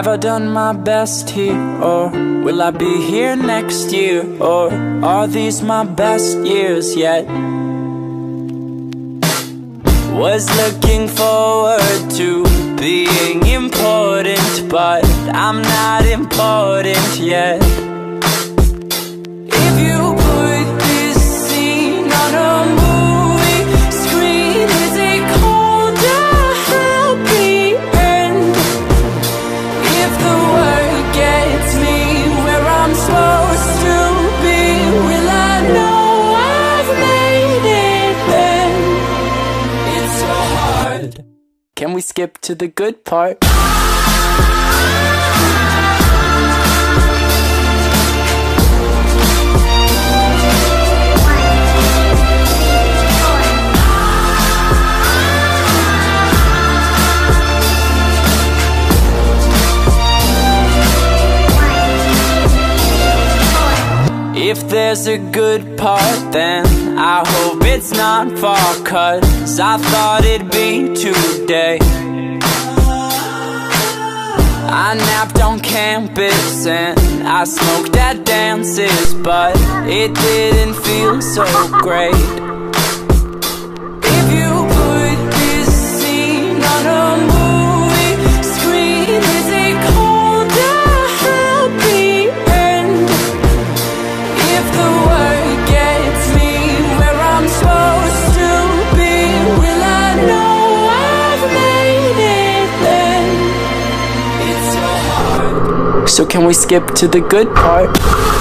I done my best here? Or will I be here next year? Or are these my best years yet? Was looking forward to being important, but I'm not important yet. If you put this scene on a movie screen, is it called a happy end? If the word gets me where I'm supposed to be, will I know I've made it then? It's so hard. Can we skip to the good part? If there's a good part, then I hope it's not far, 'cause I thought it'd be today. I napped on campus and I smoked at dances, but it didn't feel so great. If you put this scene on a movie screen, is it called a happy end? If the word gets me where I'm supposed to be, will I know I've made it then? It's so hard. So can we skip to the good part?